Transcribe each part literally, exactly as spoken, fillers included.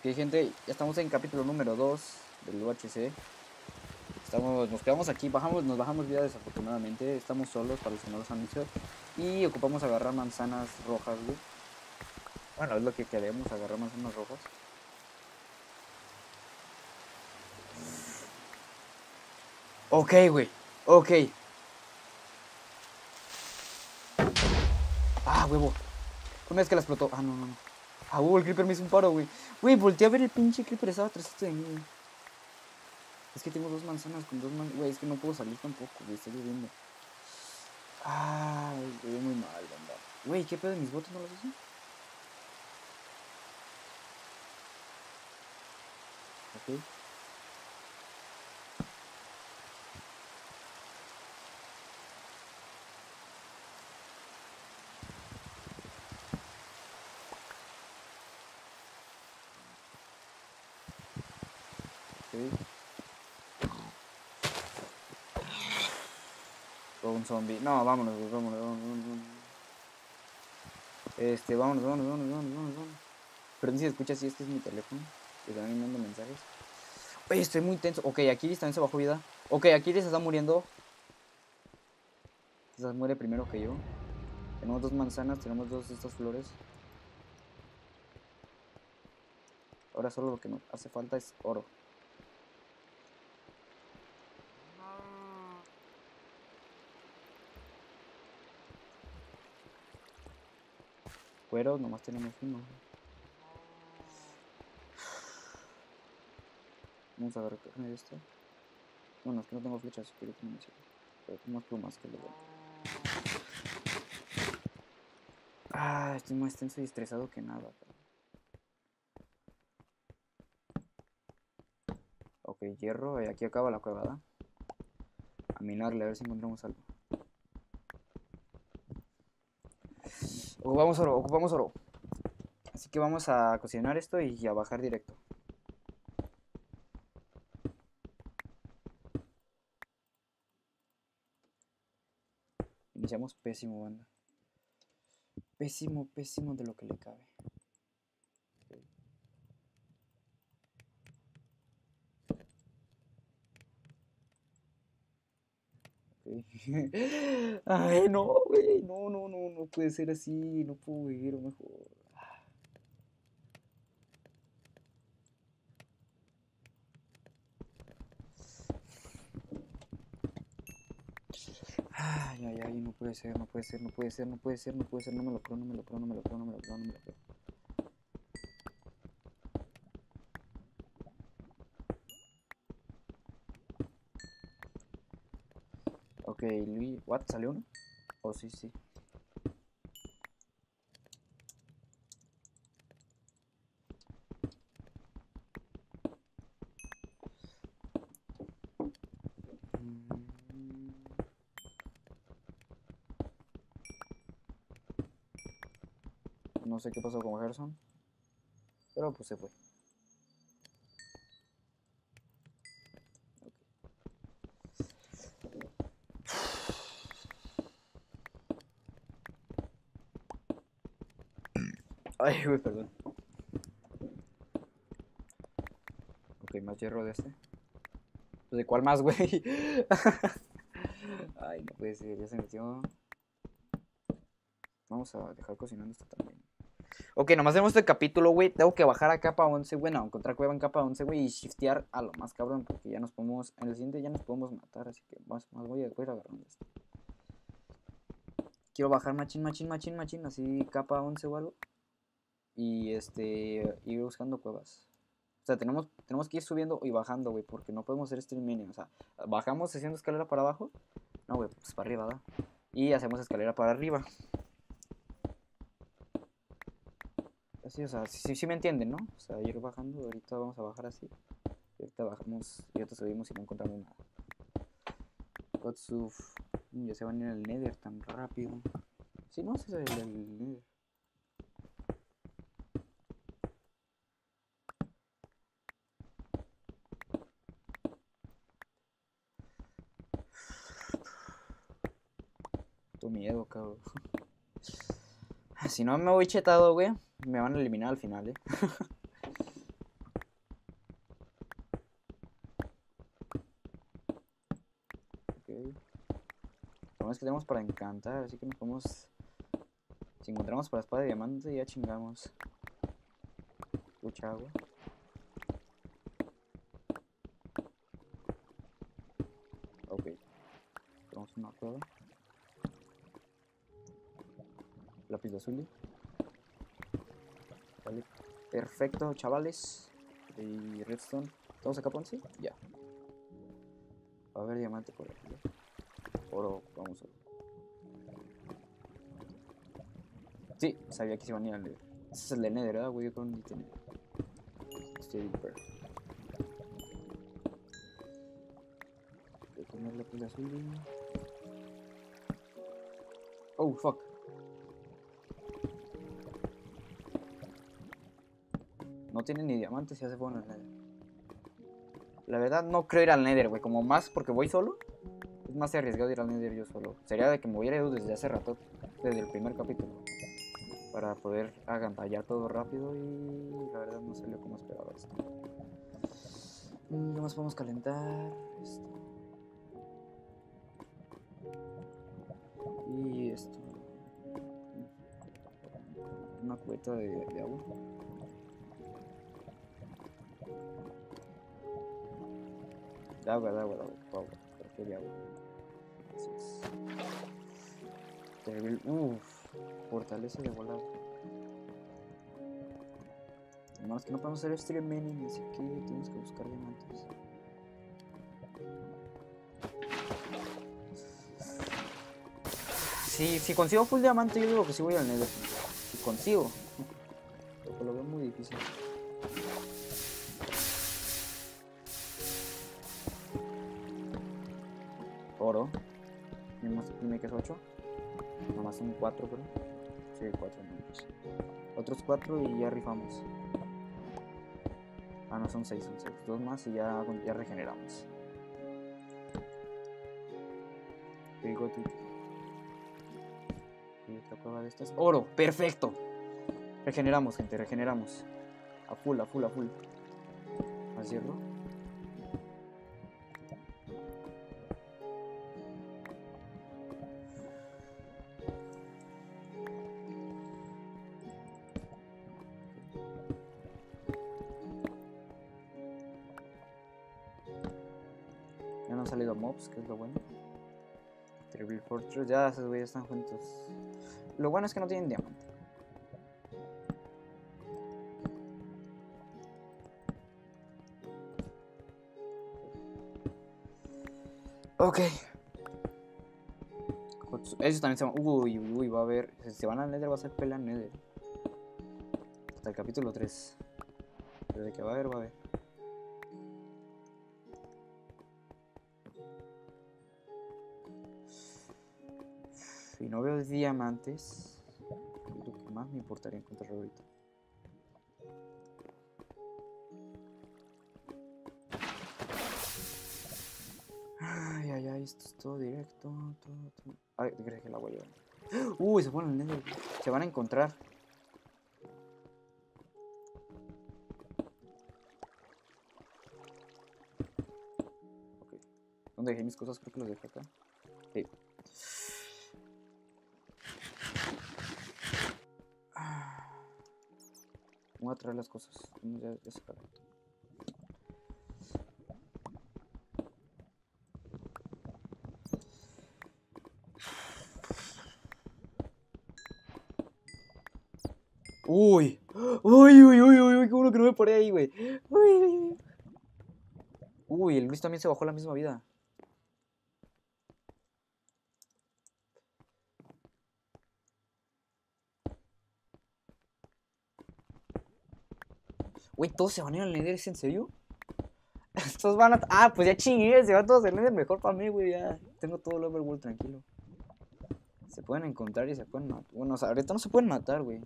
gente, ya estamos en capítulo número dos del U H C. Estamos, nos quedamos aquí, bajamos, nos bajamos vida desafortunadamente. Estamos solos para los que no los han visto. Y ocupamos agarrar manzanas rojas, güey. Bueno, es lo que queremos, agarrar manzanas rojas. Ok, güey. Ok. Ah, huevo. Una vez que la explotó. Ah, no, no, no. Ah, huevo, el creeper me hizo un paro, güey. Güey, volteé a ver el pinche creeper, estaba atrás de mí, güey. Es que tengo dos manzanas con dos manzanas. Güey, es que no puedo salir tampoco, güey. Está lloviendo. Ay, se ve muy mal, banda. Güey, ¿qué pedo de mis botas no los usan? Ok. Ok. O un zombie. No, vámonos, güey, vámonos, vámonos, vámonos. Este, vámonos, vámonos, vámonos, vámonos, vámonos, vámonos. Perdón si se escucha así, es que es mi teléfono. Que están enviando mensajes. Oye, estoy muy tenso. Ok, Aquiles también se bajó vida. Ok, Aquiles se está muriendo. Quizás muere primero que yo. Tenemos dos manzanas, tenemos dos de estas flores. Ahora solo lo que nos hace falta es oro. Cuero, nomás tenemos uno. Vamos a agarrar carne de esta. Bueno, es que no tengo flechas, pero tengo munición. Pero tengo más plumas que lo bueno. Ah, estoy más tenso y estresado que nada. Ok, hierro. Eh, aquí acaba la cueva, ¿verdad? A minarle, a ver si encontramos algo. Ocupamos oro, ocupamos oro. Así que vamos a cocinar esto y a bajar directo. Iniciamos pésimo, banda. Pésimo, pésimo de lo que le cabe. Okay. Ay, no, güey. No, no, no, no puede ser así. No puedo vivir mejor. Ay, ay, ay, no puede ser, no puede ser, no puede ser, no puede ser, no puede ser, no me lo creo, no me lo creo, no me lo creo, no me lo creo, no me lo creo. Ok, Luis, ¿what? ¿Salió uno? Oh, sí, sí. No sé qué pasó con Gerson, pero pues se fue. Ay, güey, perdón. Ok, más hierro de este. Pues, ¿de cuál más, güey? Ay, no puede ser, ya se metió. Vamos a dejar cocinando esto también. Ok, nomás tenemos este capítulo, güey. Tengo que bajar a capa once, güey. No, encontrar cueva en capa once, güey. Y shiftear a lo más cabrón. Porque ya nos podemos. En el siguiente ya nos podemos matar. Así que más, más voy a, voy a ir agarrando esto. Quiero bajar machín, machín, machín, machín. Así capa once o algo. Y este. Ir buscando cuevas. O sea, tenemos, tenemos que ir subiendo y bajando, güey. Porque no podemos hacer stream mini. O sea, bajamos haciendo escalera para abajo. No, güey, pues para arriba, ¿verdad? Y hacemos escalera para arriba. Así, o sea, sí, sí me entienden, ¿no? O sea, ir bajando. Ahorita vamos a bajar así. Y ahorita bajamos. Y ahorita subimos y no encontramos nada. Godsuf. Ya se van a ir al Nether tan rápido. Sí, no, sí, el, el Nether. Tu miedo, cabrón. Si no me voy chetado, güey, me van a eliminar al final, eh. problema es que tenemos para encantar, así que nos podemos... Si encontramos para espada de diamante, ya chingamos. Mucha agua. Ok. Tenemos una cueva. Lápiz de azul. Vale. Perfecto, chavales. Y redstone. ¿Estamos acá, Ponce? Ya. Va a haber diamante por aquí. ¿eh? Oro, vamos a ver. Sí, sabía que se iban a ir al Nether. Ese es el de Nether, ¿verdad, güey? Con tiene. Estoy deeper. Voy a poner la pila azul. Oh, fuck. No tiene ni diamantes y ya se fueron al Nether. La verdad no creo ir al Nether, güey. Como más porque voy solo. Es más arriesgado ir al Nether yo solo. Sería de que me hubiera ido desde hace rato. Desde el primer capítulo. Para poder agantallar todo rápido. Y la verdad no salió como esperaba esto. ¿Qué más podemos calentar? Esto. Y esto. Una cubeta de, de agua. De agua, de agua, de agua, de agua. ¿Por qué de agua? Así es. Terrible. Uff. Fortaleza de volado. Más que no podemos hacer stream mining, así que tenemos que buscar diamantes. Si, si consigo full diamante, yo digo que sí voy al Nether. Si consigo. Pero lo veo muy difícil. Oro. Dime que es ocho. Nada más son cuatro, pero. Sí, cuatro minutos. Otros cuatro y ya rifamos. Ah, no, son seis, son seis. Dos más y ya, ya regeneramos. Okay, go to... Y otra prueba de estas. ¡Oro! ¡Perfecto! Regeneramos, gente, regeneramos. A full, a full, a full. ¿A cierro? Ya no han salido mobs, que es lo bueno. Terrible Fortress, ya esos güeyes están juntos. Lo bueno es que no tienen diamante. Ok. Ellos también se van. Uy, uy, uy, va a haber. Si se van al Nether, va a ser pelea Nether. Hasta el capítulo tres. Pero de que va a haber, va a haber. Si no veo diamantes, lo que más me importaría encontrar ahorita. Ay, ay, ay, esto es todo directo. Todo, todo. Ay, crees que la voy a llevar. Uy, se ponen en el Nether. Se van a encontrar. Ok. ¿Dónde dejé mis cosas? Creo que los dejé acá. Sí. Voy a traer las cosas. Ya, ya se acabó. Uy. Uy, uy, uy, uy, uy, qué bueno que no me paré ahí, güey. Uy, uy, uy. Uy, el Luis también se bajó la misma vida. Güey, todos se van a ir al Nether, ¿es en serio? Estos van a... Ah, pues ya chingué, se van todos al Nether, mejor para mí, güey, ya. Tengo todo el overworld tranquilo. Se pueden encontrar y se pueden matar. Bueno, o sea, ahorita no se pueden matar, güey.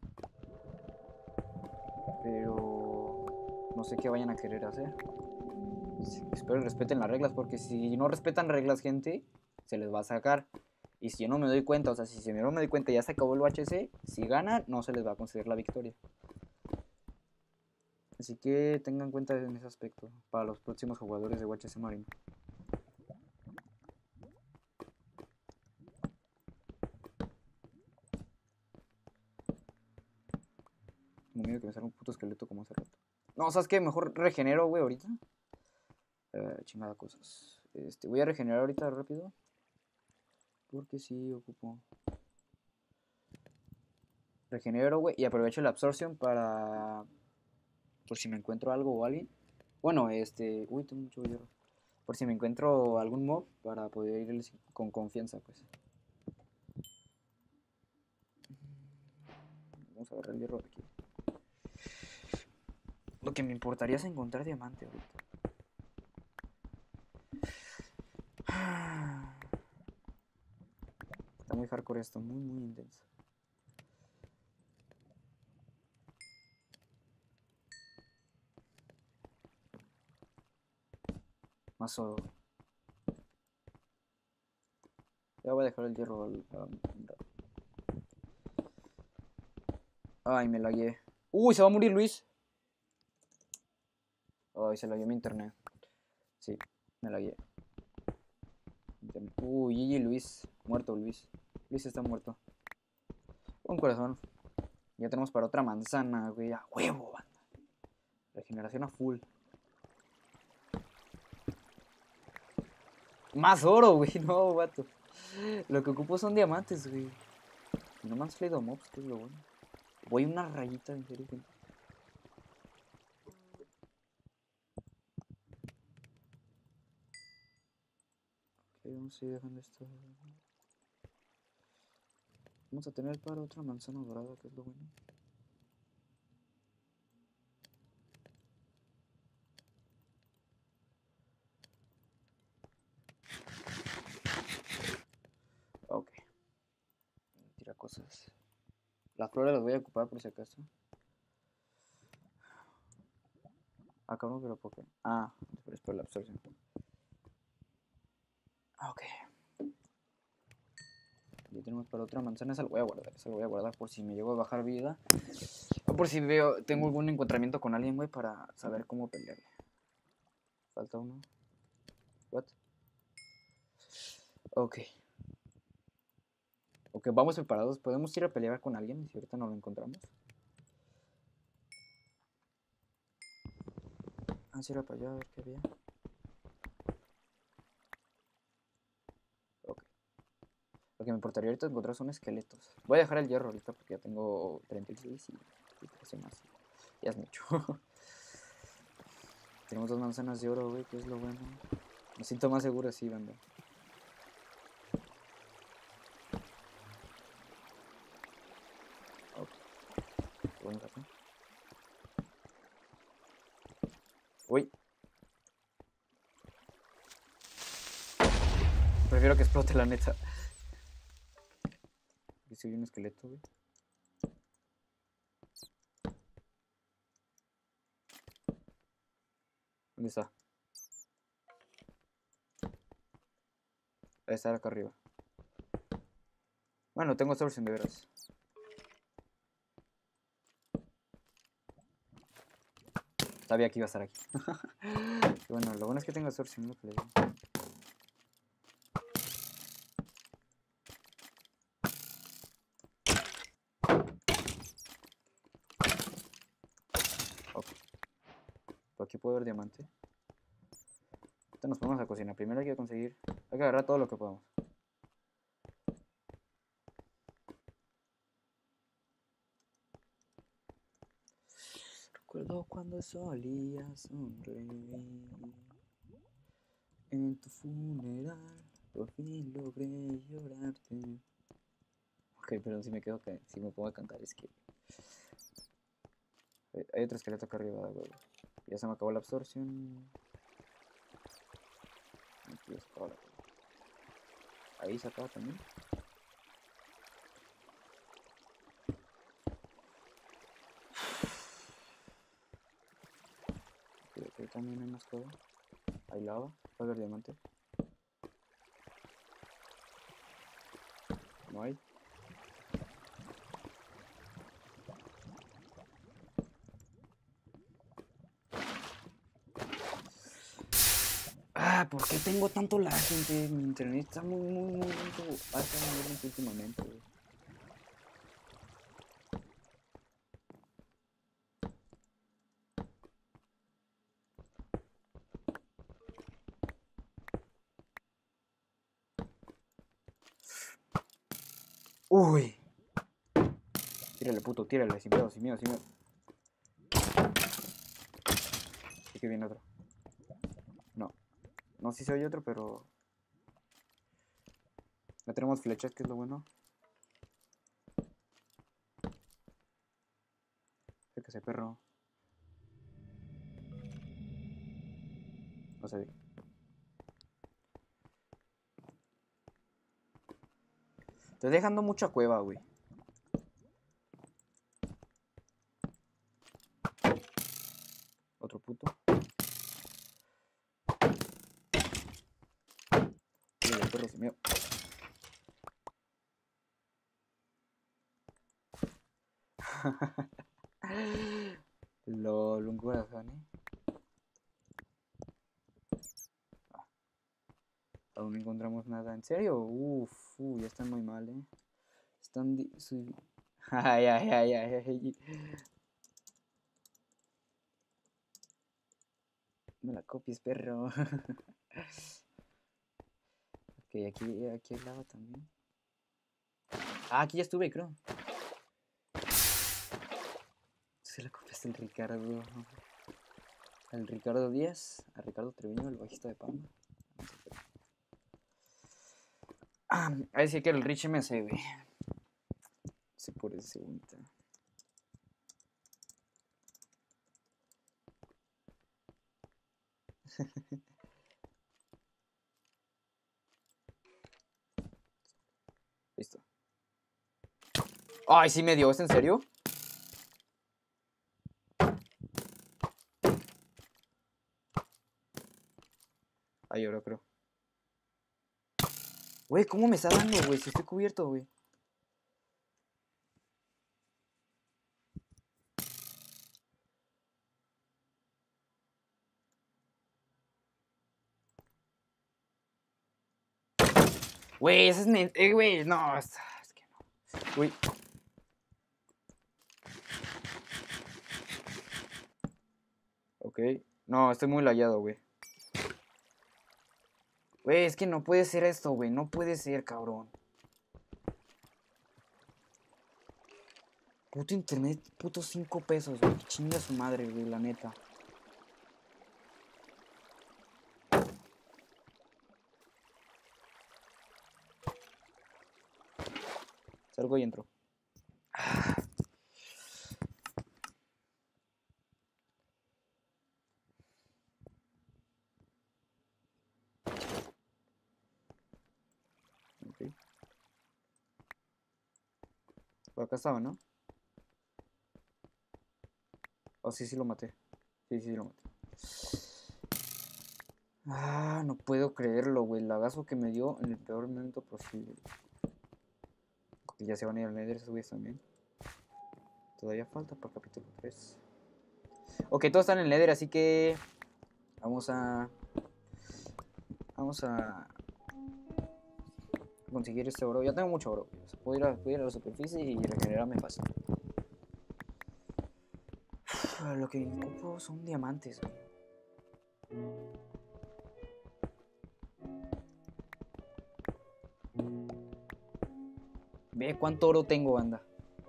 Pero... no sé qué vayan a querer hacer. Espero que respeten las reglas, porque si no respetan reglas, gente, se les va a sacar. Y si yo no me doy cuenta, o sea, si yo no me doy cuenta y ya se acabó el U H C, si ganan, no se les va a conceder la victoria. Así que tengan cuenta en ese aspecto para los próximos jugadores de U H C Marine. esqueleto como hace rato. No, ¿sabes qué? Mejor regenero, güey, ahorita. Eh, chingada cosas. Este, voy a regenerar ahorita rápido. Porque sí, ocupo. Regenero, güey. Y aprovecho la absorción para... Por si me encuentro algo o alguien. Bueno, este... Uy, tengo mucho hierro. Por si me encuentro algún mob para poder ir con confianza, pues. Vamos a agarrar el hierro de aquí. Lo que me importaría es encontrar diamante ahorita. Está muy hardcore esto, muy, muy intenso. Más oro. Ya voy a dejar el hierro al... Ay, me lagué. Uy, se va a morir Luis. Ay, se lagué mi internet. Sí, me lagué. Uy, G G Luis. Muerto Luis. Luis está muerto. Un corazón. Ya tenemos para otra manzana, güey. A huevo, banda. Regeneración a full. Más oro, güey. No, vato. Lo que ocupo son diamantes, güey. No me han salido mobs, que es lo bueno. Voy una rayita, en serio, gente. Ok, vamos a ir dejando esto. Vamos a tener para otra manzana dorada, que es lo bueno. Ok. Tira cosas. Las flores las voy a ocupar por si acaso. Ah, cabrón, pero ¿por qué? Ah, es por la absorción. Ok. Ya tenemos para otra manzana. Esa la voy a guardar. Esa la voy a guardar por si me llego a bajar vida. O por si veo, tengo algún encontramiento con alguien, güey, para saber cómo pelearle. Falta uno. What? Ok. Ok, vamos preparados. ¿Podemos ir a pelear con alguien si ahorita no lo encontramos? Ah, si era para allá, a ver qué había. Ok. Lo que me importaría ahorita encontrar son esqueletos. Voy a dejar el hierro ahorita porque ya tengo treinta y seis y, y trece más. Ya es mucho. Tenemos dos manzanas de oro, güey, que es lo bueno. Me siento más seguro así, banda. Ok. Vamos acá. Uy. Prefiero que explote la neta. Aquí soy un esqueleto, güey. ¿Dónde está? Debe estar acá arriba. Bueno, tengo absorción de veras. Sabía que iba a estar aquí. Bueno, lo bueno es que tengo absorción, no que le digo. Ok. Por aquí puedo ver diamante. Ahorita nos ponemos a cocinar. Primero hay que conseguir. Hay que agarrar todo lo que podamos. Recuerdo cuando solías sonreír en tu funeral. Por fin logré llorarte. Ok, pero si me quedo que si me pongo a cantar es que hay otro esqueleto acá arriba, güey. Ya se me acabó la absorción. Aquí ya se acabó la... Ahí se acaba también. Okay, aquí también hay más cosas. Hay lava, va a haber diamante. No hay. Ah, ¿por qué tengo tanto lag, gente? Mi internet está muy, muy, muy lento. Ah, está muy lento últimamente, güey. Uy. Tírale, puto, tírale, sin miedo, sin miedo, sin miedo. Sí que viene otro. No. No, sí se oye otro, pero... No tenemos flechas, que es lo bueno. Ese perro. No se ve. Estoy dejando mucha cueva, güey. Otro puto. Mira, el perro se mío. Lol, un corazón, eh. Ah, aún no encontramos nada. ¿En serio? Uf, uh, ya están muy mal, eh. Están... Su... Ay, ay, ay, ay, ay. No la copies, perro. Ok, aquí, aquí hay lava también. Ah, aquí ya estuve, creo. Se la copiaste el Ricardo. Al Ricardo Díaz. A Ricardo Treviño, el bajista de Panda. Ah, a decir que el Rich M C, güey. Se por ese segundito. Listo. Ay, sí me dio, ¿es en serio? Ay, ahora creo. Güey, ¿cómo me está dando, güey? Si estoy cubierto, güey. Güey, ese es... Ne eh, güey, no. Es, es que no. Uy. Ok. No, estoy muy layado, güey. Güey, es que no puede ser esto, güey. No puede ser, cabrón. Puto internet, puto cinco pesos, güey. Chinga su madre, güey, la neta. Salgo y entro. Ah. Ok. Por acá estaba, ¿no? Oh, sí, sí lo maté. Sí, sí, sí lo maté. Ah, no puedo creerlo, güey. El lagazo que me dio en el peor momento posible. Y ya se van a ir al Nether esos güeyes también. Todavía falta para el capítulo tres. Ok, todos están en el Nether, así que... Vamos a... Vamos a... conseguir este oro. Ya tengo mucho oro. O sea, puedo, ir a, puedo ir a la superficie y regenerarme fácil. Lo que ocupo son diamantes, güey. Ve cuánto oro tengo, banda.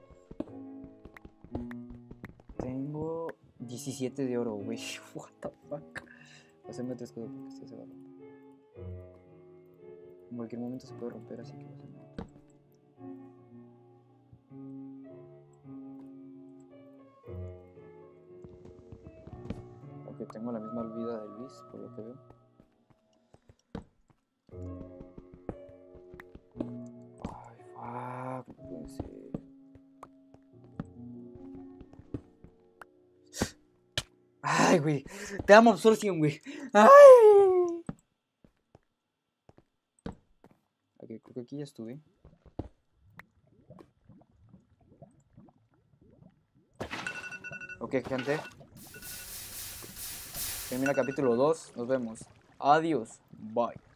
Tengo diecisiete de oro, güey. What the fuck. Hacerme tres cosas porque este se va a romper. En cualquier momento se puede romper, así que va a ser nada. Ok, tengo la misma vida de Luis, por lo que veo. Ay, fuck, no puede ser. Ay, güey. Te amo, absorción, güey. Ay. Ok, creo que aquí ya estuve. Ok, gente. Termina capítulo dos. Nos vemos. Adiós. Bye.